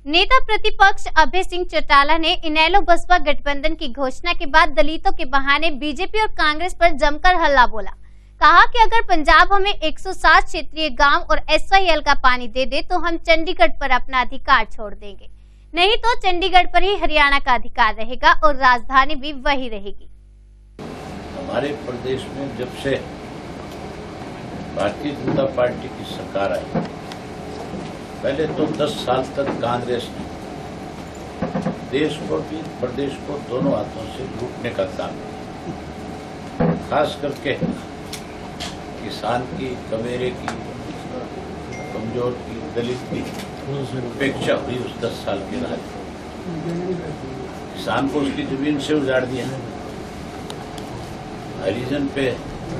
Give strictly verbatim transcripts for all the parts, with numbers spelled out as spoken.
नेता प्रतिपक्ष अभय सिंह चौटाला ने इनेलो बसपा गठबंधन की घोषणा के बाद दलितों के बहाने बीजेपी और कांग्रेस पर जमकर हल्ला बोला। कहा कि अगर पंजाब हमें एक सौ सात क्षेत्रीय गांव और एस वाई एल का पानी दे दे तो हम चंडीगढ़ पर अपना अधिकार छोड़ देंगे, नहीं तो चंडीगढ़ पर ही हरियाणा का अधिकार रहेगा और राजधानी भी वही रहेगी। हमारे प्रदेश में जब से भारतीय जनता पार्टी की सरकार आई, पहले तो दस साल तक कांग्रेस ने देश को भी प्रदेश को दोनों हाथों से लूटने का काम किया। खास करके किसान की, कमेरे की, कमजोर की, दलित की उपेक्षा हुई उस दस साल के राज। किसान को उसकी जमीन से उजाड़ दिया, हरिजन पे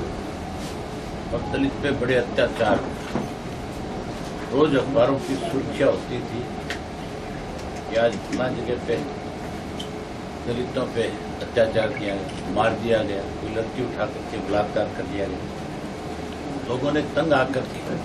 और दलित पे बड़े अत्याचार। रोज अखबारों की सुर्खियां होती थी कि आज इतना जगह पे दलितों पे अत्याचार किया गया, मार दिया गया, कोई लड़की उठा करके बलात्कार कर दिया गया। लोगों ने तंग आकर के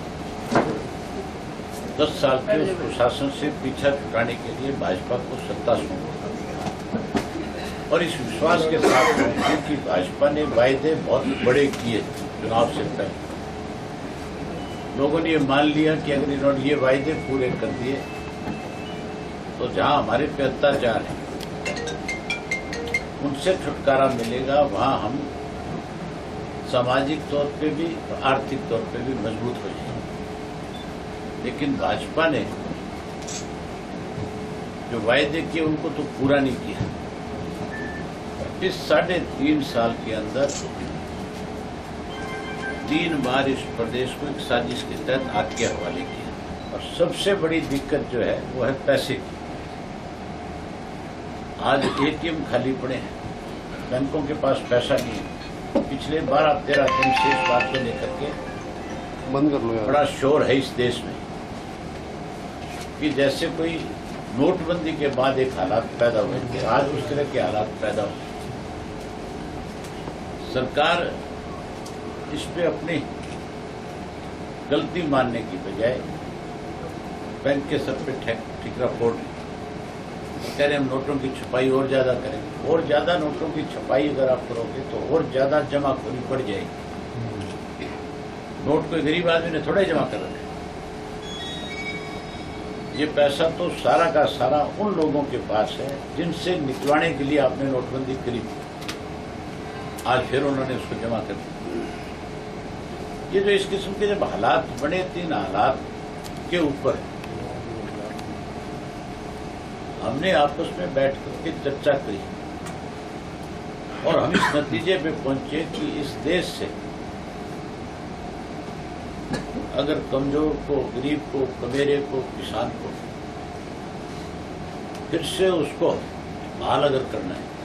दस साल के उस प्रशासन से पीछा छुड़ाने के लिए भाजपा को सत्ता सौंपा और इस विश्वास के साथ कि भाजपा ने वायदे बहुत बड़े किए चुनाव से पहले। लोगों ने ये मान लिया कि अगर इन्होंने ये वायदे पूरे कर दिए तो जहां हमारे पे अत्याचार है उनसे छुटकारा मिलेगा, वहां हम सामाजिक तौर पे भी और आर्थिक तौर पे भी मजबूत हो जाएंगे। लेकिन भाजपा ने जो वायदे किए उनको तो पूरा नहीं किया। इस साढ़े तीन साल के अंदर तीन बार इस प्रदेश को एक साजिश के तहत आग के हवाले किया और सबसे बड़ी दिक्कत जो है वो है पैसे की। आज एटीएम खाली पड़े हैं, बैंकों के पास पैसा नहीं है। पिछले बारह तेरह दिन से इस बात को लेकर के बंद कर लो यार। बड़ा शोर है इस देश में कि जैसे कोई नोटबंदी के बाद एक हालात पैदा हुए थे, आज उस तरह के हालात पैदा हुए। सरकार इस पे अपनी गलती मानने की बजाय बैंक के सर पे ठिकरा फोड़ कह रहे हम नोटों की छपाई और ज्यादा करेंगे। और ज्यादा नोटों की छपाई अगर आप करोगे तो और ज्यादा जमाखोरी बढ़ जाएगी। नोट कोई गरीब आदमी ने थोड़ा ही जमा कर रखा है। ये पैसा तो सारा का सारा उन लोगों के पास है जिनसे निकलवाने के लिए आपने नोटबंदी करी थी। आज फिर उन्होंने उसको जमा कर दिया। ये जो इस किस्म के जब हालात बने, तीन हालात के ऊपर हमने आपस में बैठ करके चर्चा करी और हम इस नतीजे पे पहुंचे कि इस देश से अगर कमजोर को, गरीब को, कमेरे को, किसान को फिर से उसको बहाल अगर करना है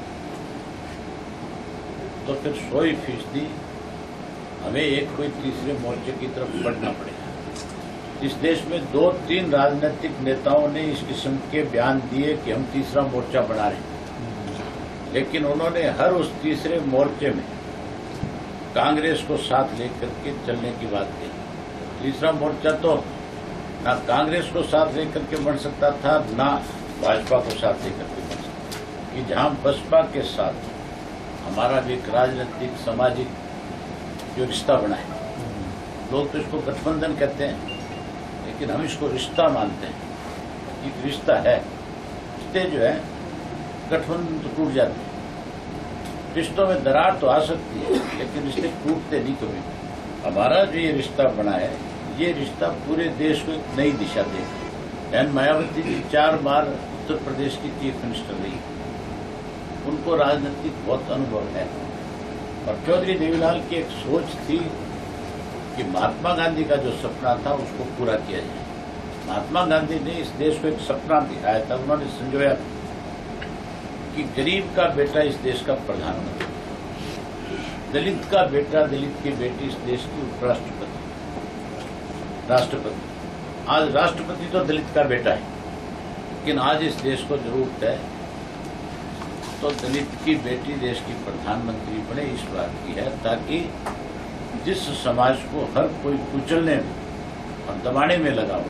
तो फिर सौ फीसदी हमें एक कोई तीसरे मोर्चे की तरफ बढ़ना पड़ेगा। इस देश में दो तीन राजनीतिक नेताओं ने इस किस्म के बयान दिए कि हम तीसरा मोर्चा बना रहे हैं, लेकिन उन्होंने हर उस तीसरे मोर्चे में कांग्रेस को साथ लेकर के चलने की बात की। तीसरा मोर्चा तो ना कांग्रेस को साथ लेकर के बन सकता था, ना भाजपा को साथ लेकर के बन सकता था। कि जहां बसपा के साथ हमारा भी एक राजनीतिक सामाजिक जो रिश्ता बना है, लोग तो इसको गठबंधन कहते हैं लेकिन हम इसको रिश्ता मानते हैं। एक रिश्ता है, रिश्ते जो है गठबंधन तो टूट जाते हैं। रिश्तों में दरार तो आ सकती है लेकिन रिश्ते टूटते नहीं कभी। हमारा जो ये रिश्ता बना है, ये रिश्ता पूरे देश को एक नई दिशा देगा। एन मायावती जी चार बार उत्तर प्रदेश की चीफ मिनिस्टर रही, उनको राजनीतिक बहुत अनुभव है। और चौधरी देवीलाल की एक सोच थी कि महात्मा गांधी का जो सपना था उसको पूरा किया जाए। महात्मा गांधी ने इस देश को एक सपना दिखाया था, उन्होंने संजोया कि गरीब का बेटा इस देश का प्रधानमंत्री, दलित का बेटा, दलित की बेटी इस देश की उपराष्ट्रपति, राष्ट्रपति। आज राष्ट्रपति तो दलित का बेटा है, लेकिन आज इस देश को जरूरत है तो दलित की बेटी देश की प्रधानमंत्री बने, इस बात की है, ताकि जिस समाज को हर कोई कुचलने में और दबाने में लगा हो